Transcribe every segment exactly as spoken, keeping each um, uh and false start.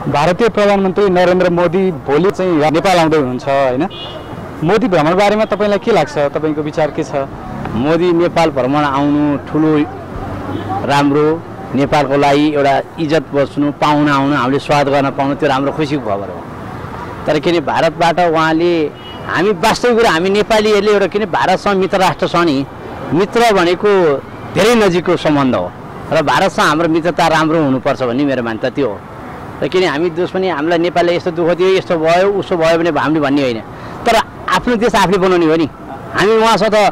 भारतीय प्रधानमन्त्री नरेन्द्र मोदी भोलि चाहिँ नेपाल आउँदै हुनुहुन्छ हैन? मोदी भ्रमण बारेमा तपाईलाई के लाग्छ? तपाईको विचार के छ? मोदी नेपाल भ्रमण आउनु ठुलो राम्रो, नेपालको लागि एउटा इज्जत बस्नु पाउन आउनु हामीले स्वागत गर्न पाउनु त्यो राम्रो खुसीको खबर हो। तर किन भारतबाट उहाँले हामी वास्तविक कुरा हामी नेपालीहरूले एउटा किन भारतसँग मित्र राष्ट्र छ नि, मित्र भनेको धेरै नजिकको सम्बन्ध हो र भारतसँग हाम्रो मित्रता राम्रो हुनुपर्छ भन्ने मेरो मान्यता त्यो हो। र किन हामी दुश्मनी हामीलाई नेपालले यस्तो दुःख दियो यस्तो भयो उसो भयो भने हामीले भन्ने होइन, तर आफ्नो देश आफूले बनाउने हो नि। हामी उहाँसँग त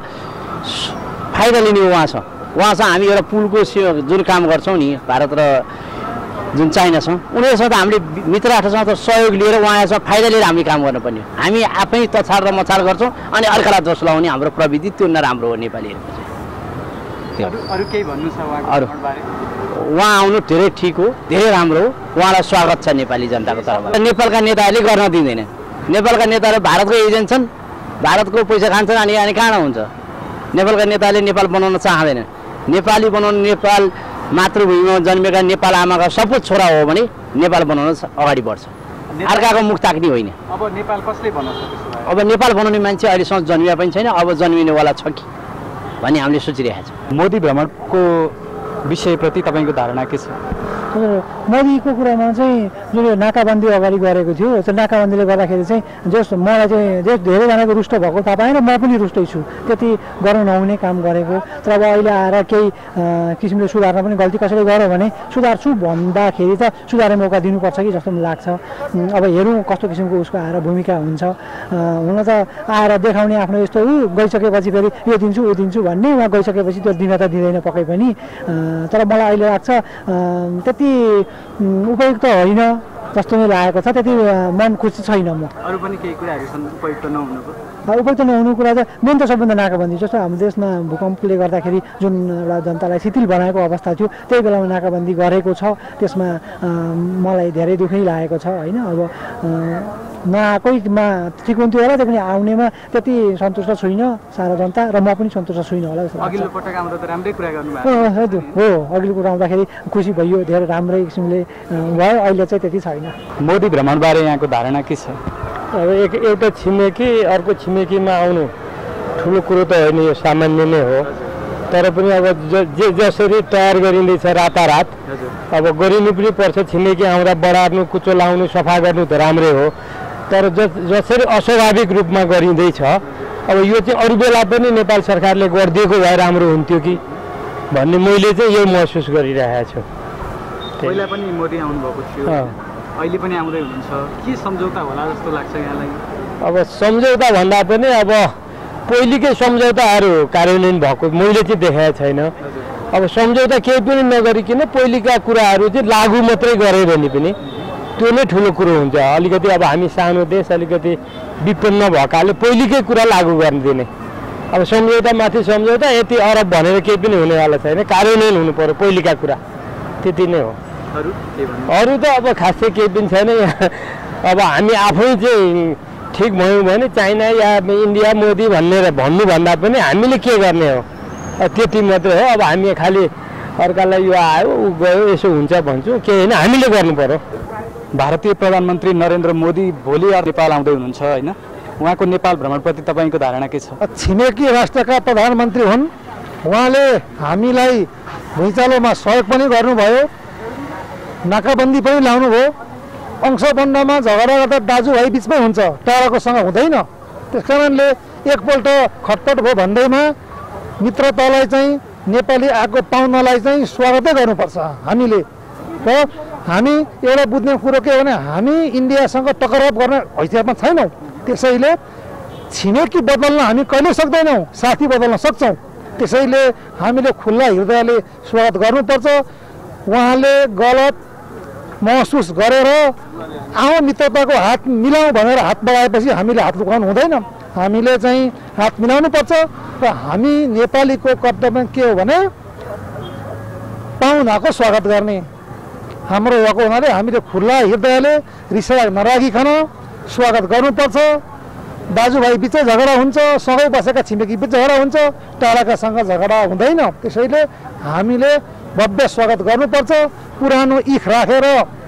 फाइदा लिने हो, उहाँसँग उहाँसँग हामी एउटा पुलको जुन काम गर्छौँ नि भारत र जुन चाइनासँग उनीहरूसँग त हामीले मित्र राष्ट्रसँग त सहयोग लिएर उहाँसँग फाइदा लिएर हामीले काम गर्नुपर्ने हो। हामी आफै तछाड र मछाड गर्छौँ अनि अर्कालाई दोष लगाउने हाम्रो प्रविधि त्यो नराम्रो हो नेपालीहरूको चाहिँ। अरू केही भन्नु छ अरू उहाँ आउनु धेरै ठिक हो, धेरै राम्रो हो, उहाँलाई स्वागत छ नेपाली जनताको तर्फबाट। नेपालका नेताहरूले गर्न दिँदैन, नेपालका नेताहरू भारतको एजेन्ट छन्, भारतको पैसा खान्छन् अनि अनि कहाँ हुन्छ। नेपालका नेताले नेपाल बनाउन चाहँदैन, नेपाली बनाउनु नेपाल मातृभूमिमा जन्मेका नेपाल आमाका सपुत छोरा हो भने नेपाल बनाउन अगाडि बढ्छ, अर्काको मुख ताक्ने होइन। अब नेपाल कसले बनाउँछ? अब नेपाल बनाउने मान्छे अहिलेसम्म जन्मिया पनि छैन, अब जन्मिनेवाला छ कि भन्ने हामीले सोचिरहेका छौँ। मोदी भ्रमणको विषयप्रति तपाईँको धारणा के छ? मोदीको कुरामा चाहिँ जुन नाकाबन्दी अगाडि गरेको थियो त्यो नाकाबन्दीले गर्दाखेरि चाहिँ जस मलाई चाहिँ जस धेरैजनाको रुष्ट भएको थाहा पाएँ र म पनि रुष्टै छु, त्यति गर्नु नहुने काम गरेको। तर अब अहिले आएर केही किसिमले सुधार्न पनि गल्ती कसैले गर्यो भने सुधार्छु भन्दाखेरि त सुधार्ने मौका दिनुपर्छ कि जस्तो लाग्छ। अब हेरौँ कस्तो किसिमको उसको आएर भूमिका हुन्छ। हुन त आएर देखाउने आफ्नो यस्तो ऊ गइसकेपछि फेरि यो दिन्छु ऊ दिन्छु भन्ने, उहाँ गइसकेपछि त्यो दिन त दिँदैन पक्कै पनि। तर मलाई अहिले लाग्छ त्यति उपयुक्त होइन जस्तो नै लागेको छ, त्यति मन खुसी छैन म। अरू पनि केही कुराहरू छन् उपयुक्त नहुनुको? उपयुक्त नहुनु कुरा चाहिँ मेन त सबभन्दा नाकाबन्दी। जस्तो हाम्रो देशमा भूकम्पले गर्दाखेरि जुन एउटा जनतालाई शिथिल बनाएको अवस्था थियो त्यही बेलामा नाकाबन्दी गरेको छ, त्यसमा मलाई धेरै दुःखै लागेको छ होइन। अब नआएकैमा ठिक हुन्थ्यो होला, त्यो पनि आउनेमा त्यति सन्तुष्ट छुइनँ सारा जनता र म पनि सन्तुष्ट छुइनँ होला जस्तो लाग्छ। अघिल्लो पटक आउँदा त राम्रै कुरा गर्नुभएको हजुर हो, अघिल्लो कुरा आउँदाखेरि खुसी भयो, धेरै राम्रै किसिमले भयो, अहिले चाहिँ त्यति छैन। मोदी भ्रमणबारे यहाँको धारणा के छ? अब एक एउटा छिमेकी अर्को छिमेकीमा आउनु ठुलो कुरो त होइन, यो सामान्य नै हो। तर पनि अब जे जसरी तयार गरिँदैछ रातारात अब गरिनु पनि पर्छ। छिमेकी आउँदा बढार्नु कुचो लाउनु सफा गर्नु त राम्रै हो, तर जसरी अस्वाभाविक रूपमा गरिँदैछ अब यो चाहिँ अरू बेला पनि नेपाल सरकारले गरिदिएको भए राम्रो हुन्थ्यो कि भन्ने मैले चाहिँ यो महसुस गरिरहेको छु। पहिला पनि मोदी आउनुभएको थियो, अहिले पनि आउँदै हुनुहुन्छ, के सम्झौता होला जस्तो लाग्छ यहाँलाई? अब सम्झौता भन्दा पनि अब पहिलेकै सम्झौताहरू कार्यान्वयन भएको मैले चाहिँ देखाएको छैन। अब सम्झौता केही पनि नगरिकन पहिलेका कुराहरू चाहिँ लागू मात्रै गरे भने पनि त्यो नै ठुलो कुरो हुन्छ। अलिकति अब हामी सानो देश अलिकति विपन्न भएकाले पहिलेकै कुरा लागू गरिदिने। अब सम्झौता माथि सम्झौता यति अरब भनेर केही पनि हुनेवाला छैन, कार्यान्वयन हुनु पर्यो पहिलेका कुरा, त्यति नै हो। अरू त अब खासै केही पनि छैन। अब हामी आफै चाहिँ ठिक भयौँ भने चाइना या इन्डिया मोदी भनेर भन्नुभन्दा पनि हामीले के गर्ने हो त्यति मात्रै हो। अब हामी खालि अर्कालाई यो आयो ऊ गयो यसो हुन्छ भन्छौँ, केही होइन, हामीले गर्नु पर्यो। भारतीय प्रधानमन्त्री नरेन्द्र मोदी भोलि नेपाल आउँदै हुनुहुन्छ होइन? उहाँको नेपाल भ्रमणप्रति तपाईँको धारणा के छ? छिमेकी राष्ट्रका प्रधानमन्त्री हुन्, उहाँले हामीलाई भुइँचालोमा सहयोग पनि गर्नुभयो, नाकाबन्दी पनि लाउनु भयो। अंशबन्धमा झगडा गर्दा दाजुभाइ बिचमै हुन्छ, टाढाकोसँग हुँदैन। त्यस कारणले एकपल्ट खटपट भयो भन्दैमा मित्रतालाई चाहिँ नेपाली आएको पाहुनालाई चाहिँ स्वागतै गर्नुपर्छ हामीले। र हामी एउटा बुझ्ने कुरो के हो भने हामी इन्डियासँग टकराव गर्ने हैसियतमा छैनौँ, त्यसैले छिमेकी बदल्न हामी कहिले सक्दैनौँ, साथी बदल्न सक्छौँ। त्यसैले हामीले खुल्ला हृदयले स्वागत गर्नुपर्छ। उहाँले गलत महसुस गरेर आउँ मित्रताको हात मिलाउँ भनेर हात बढाएपछि हामीले हात लुकाउनु हुँदैन, हामीले चाहिँ हात मिलाउनु पर्छ। र हामी नेपालीको कर्तव्य के हो भने पाहुनाको स्वागत गर्ने। हाम्रो भएको हुनाले हामीले खुल्ला हृदयले रिसाइ नराखिकन स्वागत गर्नुपर्छ। दाजुभाइ बिचै झगडा हुन्छ, सँगै बसेका छिमेकी बिच झगडा हुन्छ, टाढाकासँग झगडा हुँदैन। त्यसैले हामीले भव्य स्वागत गर्नुपर्छ। पुरानो इख राखेर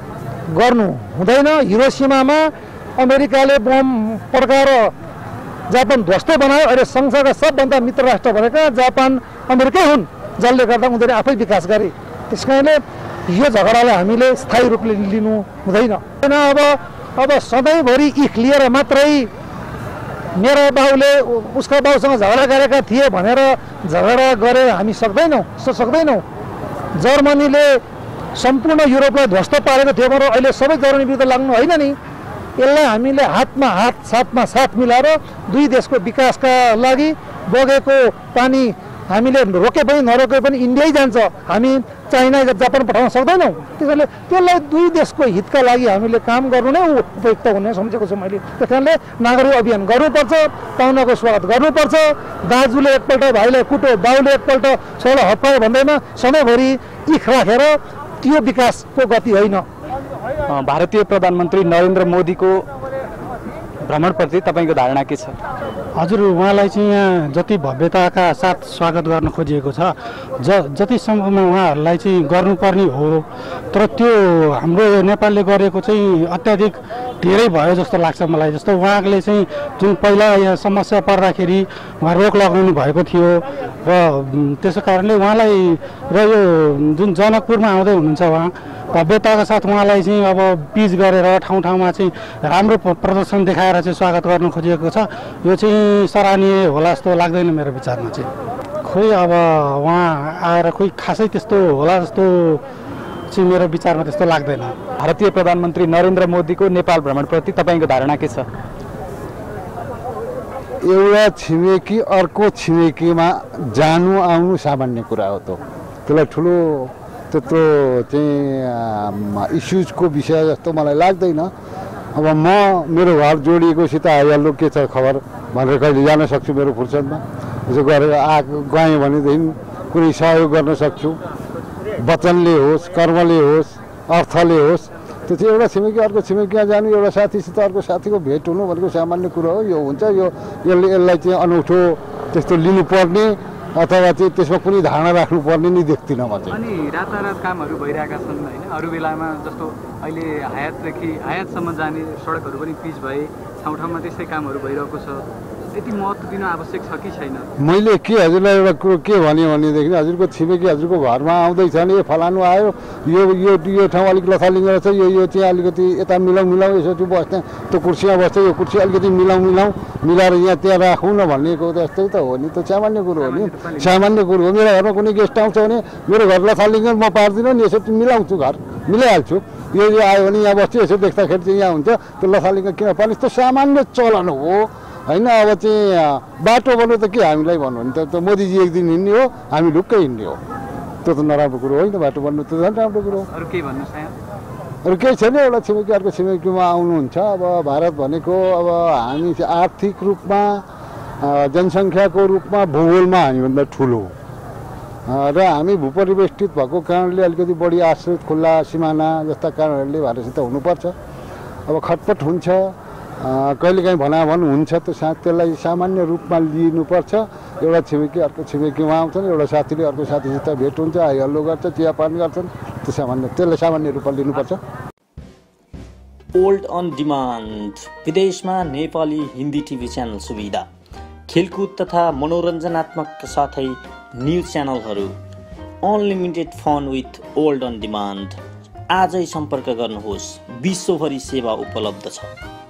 गर्नु हुँदैन। हिरोसिमामा अमेरिकाले बम पड्काएर जापान ध्वस्त बनायो। अहिले संसारका सबभन्दा मित्र राष्ट्र भनेका जापान अमेरिकै हुन्, जसले गर्दा उनीहरूले आफै विकास गरे। त्यस कारणले यो झगडालाई हामीले स्थायी रूपले लिनु हुँदैन। अब अब सधैँभरि इख लिएर मात्रै मेरो बाउले उसका बाउसँग झगडा गरेका थिए भनेर झगडा गरे हामी सक्दैनौँ, सक्दैनौँ। जर्मनीले सम्पूर्ण युरोपलाई ध्वस्त पारेको थियो भने अहिले सबै जर्मनी विरुद्ध लाग्नु होइन नि। यसलाई हामीले हातमा हात साथमा साथ मिलाएर दुई देशको विकासका लागि बगेको पानी हामीले रोके पनि नरोके पनि इन्डियै जान्छ। हामी चाइना जापान पठाउन सक्दैनौँ। त्यसैले त्यसलाई दुई देशको हितका लागि हामीले काम गर्नु नै उपयुक्त हुने सम्झेको छु मैले। त्यस कारणले नागरिक अभियान गर्नुपर्छ, पाहुनाको स्वागत गर्नुपर्छ। दाजुले एकपल्ट भाइलाई कुटो, बाउले एकपल्ट छोरा हप्पायो भन्दैमा सधैँभरि इख राखेर त्यो विकासको गति होइन। भारतीय प्रधानमन्त्री नरेन्द्र मोदीको भ्रमणप्रति तपाईँको धारणा के छ? हजुर, उहाँलाई चाहिँ यहाँ जति भव्यताका साथ स्वागत गर्न खोजिएको छ, ज जतिसम्ममा उहाँहरूलाई चाहिँ गर्नुपर्ने हो, तर त्यो हाम्रो नेपालले गरेको चाहिँ अत्याधिक धेरै भयो जस्तो लाग्छ मलाई। जस्तो उहाँले चाहिँ जुन पहिला यहाँ समस्या पर्दाखेरि उहाँ रोक लगाउनु भएको थियो र त्यसै कारणले उहाँलाई र यो जुन जनकपुरमा आउँदै हुनुहुन्छ उहाँ भव्यताका साथ उहाँलाई चाहिँ अब पिच गरेर ठाउँ ठाउँमा चाहिँ राम्रो प्रदर्शन देखाएर चाहिँ स्वागत गर्न खोजिएको छ। यो चाहिँ सराहनीय होला जस्तो लाग्दैन मेरो विचारमा चाहिँ। खोइ अब उहाँ आएर खोइ खासै त्यस्तो होला जस्तो चाहिँ मेरो विचारमा त्यस्तो लाग्दैन। भारतीय प्रधानमन्त्री नरेन्द्र मोदीको नेपाल भ्रमणप्रति तपाईँको धारणा के छ? एउटा छिमेकी अर्को छिमेकीमा जानु आउनु सामान्य कुरा हो। त त्यसलाई ठुलो त्यत्रो चाहिँ इस्युजको विषय जस्तो मलाई लाग्दैन। अब म मेरो घर जोडिएकोसित आइहाल्नु के छ खबर भनेर कहिले जान सक्छु मेरो फुर्सदमा। यसो गरेर आ गएँ भनेदेखि कुनै सहयोग गर्न सक्छु, वचनले होस्, कर्मले होस्, अर्थले होस्। त्यो चाहिँ एउटा छिमेकी अर्को छिमेकीमा जानु, एउटा साथीसित अर्को साथीको भेट हुनु भनेको सामान्य कुरो हो। यो हुन्छ, यो यसले यसलाई चाहिँ अनौठो त्यस्तो लिनुपर्ने अथवा चाहिँ त्यसमा कुनै धारणा राख्नुपर्ने नि देख्दिनँ म चाहिँ। अनि रातारात कामहरू भइरहेका छन् होइन, अरू बेलामा जस्तो अहिले हायातदेखि हायातसम्म जाने सडकहरू पनि पिच भए, ठाउँ ठाउँमा त्यस्तै कामहरू भइरहेको छ। यति महत्त्व दिन आवश्यक छ कि छैन? मैले के हजुरलाई एउटा कुरो के भने भनेदेखि हजुरको छिमेकी हजुरको घरमा आउँदैछ नि, यो फलानु आयो, यो यो यो ठाउँ अलिक लथालिङ्ग रहेछ, यो यो चाहिँ अलिकति यता मिलाउँ मिलाउँ, यसो चाहिँ बस्ने त्यो कुर्सीमा बस्छ, यो कुर्सी अलिकति मिलाउँ मिलाउँ मिलाएर यहाँ त्यहाँ राखौँ न भन्नेको जस्तै त हो नि। त्यो सामान्य कुरो हो नि, सामान्य कुरो हो। मेरो घरमा कुनै गेस्ट आउँछ भने मेरो घर लथालिङ्ग म पार्दिनँ नि, यसो मिलाउँछु, घर मिलाइहाल्छु। यो यो आयो भने यहाँ बस्छु, यसो देख्दाखेरि चाहिँ यहाँ हुन्छ, त्यो लथालिङ्ग किन पार्ने, त्यो सामान्य चलन हो होइन। अब चाहिँ बाटो भन्नु त के हामीलाई भन्नु नि, त मोदीजी एक दिन हिँड्ने हो, हामी ढुक्कै हिँड्ने हो। त्यो त नराम्रो कुरो होइन, बाटो बन्नु त झन् राम्रो कुरो हो। अरू केही भन्नुहोस् यहाँ? अरू केही छैन। एउटा छिमेकी अर्को छिमेकीमा आउनुहुन्छ। अब भारत भनेको अब हामी चाहिँ आर्थिक रूपमा, जनसङ्ख्याको रूपमा, भूगोलमा हामीभन्दा ठुलो र हामी भूपरिवेष्टित भएको कारणले अलिकति बढी आश्रित खुल्ला सिमाना जस्ता कारणहरूले भारतसित हुनुपर्छ। अब खटपट हुन्छ, कहिलेकाहीँ भनाभन हुन्छ, त्यो सा त्यसलाई सामान्य रूपमा लिनुपर्छ। एउटा छिमेकी अर्को छिमेकीमा आउँछन्, एउटा साथीले अर्को साथीसित भेट हुन्छ, हाइहल्लो गर्छ, चियापान गर्छन्, त्यो सामान्य त्यसलाई सामान्य रूपमा लिनुपर्छ। ओल्ड अन डिमान्ड, विदेशमा नेपाली हिन्दी टिभी च्यानल सुविधा, खेलकुद तथा मनोरञ्जनात्मक साथै न्युज च्यानलहरू, unlimited fun with old on demand. आजै सम्पर्क गर्नुहोस्, विश्वभरि सेवा उपलब्ध छ।